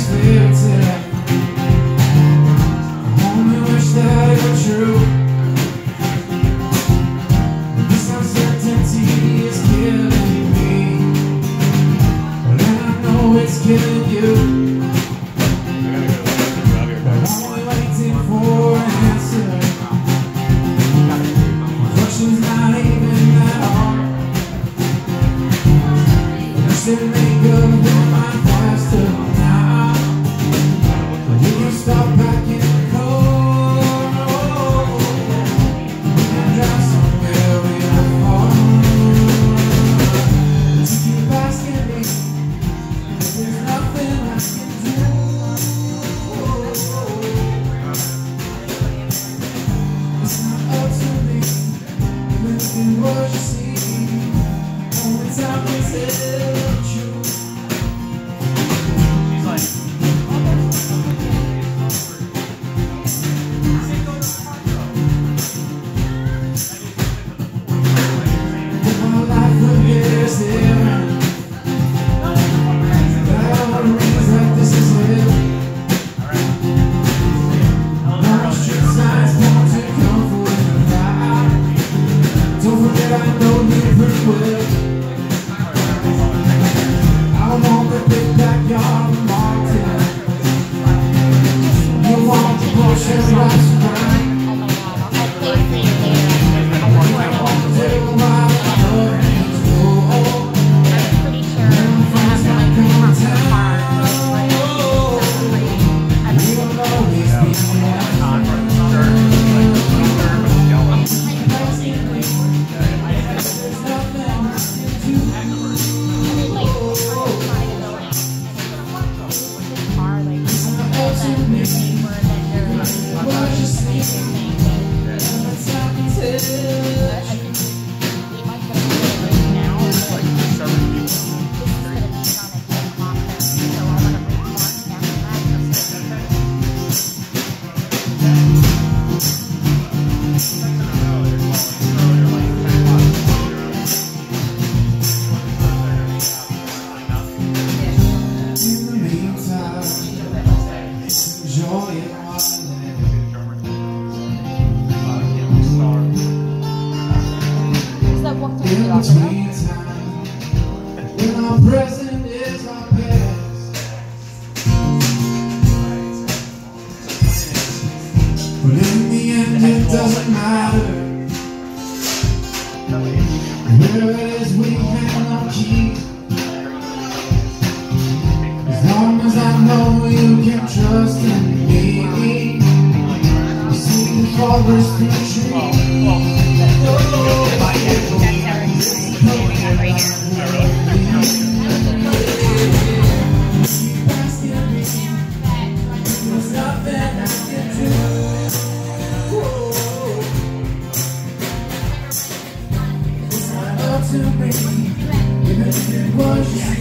this fairy tale. I only wish that it were true. This uncertainty is killing me, and I know it's killing you. I'm only waiting for an answer. Question's not even that hard. I should make up your mind faster now. You can stop packing the cold and drive somewhere real far. To keep asking me, there's nothing I can do. It's not up to me, look at what you see. Only time can tell the truth. She's like, If my life from here is different, that all means that this is it. No street signs want to come for the ride. Don't forget I know you pretty well. I want the big backyard mountain. You want the Porsche rides right. Take a while, love is cool. Never finds my come town. We don't always be there. There's nothing I can do. It's not up to me. What you see, that's how I can tell. In the meantime, enjoying my life. In between time, when our present is our past. But in the end, it doesn't matter. Where it is, we have no key. As long as I know you can trust in me. You see the forest through trees. Keep asking me, there's nothing I can do. It's not up to me, even if it was you.